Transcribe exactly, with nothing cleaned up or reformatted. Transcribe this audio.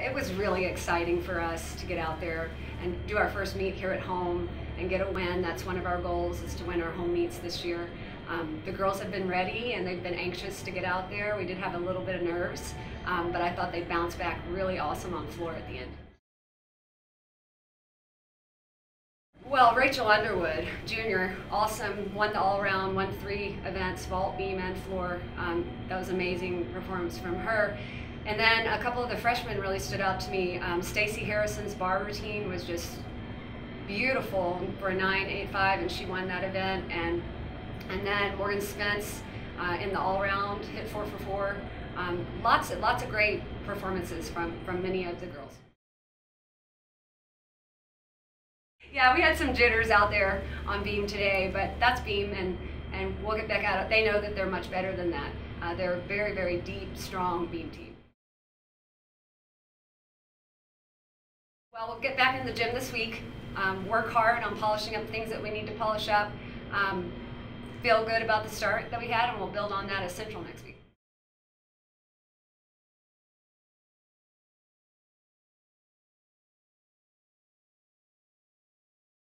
it was really exciting for us to get out there and do our first meet here at home and get a win. That's one of our goals, is to win our home meets this year. Um, the girls have been ready and they've been anxious to get out there. We did have a little bit of nerves, um, but I thought they'd bounce back really awesome on floor at the end. Well, Rachel Underwood, junior, awesome, won the all-around, won three events, vault, beam, and floor. Um, that was an amazing performance from her. And then a couple of the freshmen really stood out to me. Um, Stacy Harrison's bar routine was just beautiful for a nine eight five, and she won that event. And and then Morgan Spence uh, in the all-around hit four for four. Um, lots of lots of great performances from from many of the girls. Yeah, we had some jitters out there on beam today, but that's beam, and, and we'll get back at it. They know that they're much better than that. Uh, they're a very, very deep, strong beam team. Well, we'll get back in the gym this week, um, work hard on polishing up things that we need to polish up, um, feel good about the start that we had, and we'll build on that at Central next week.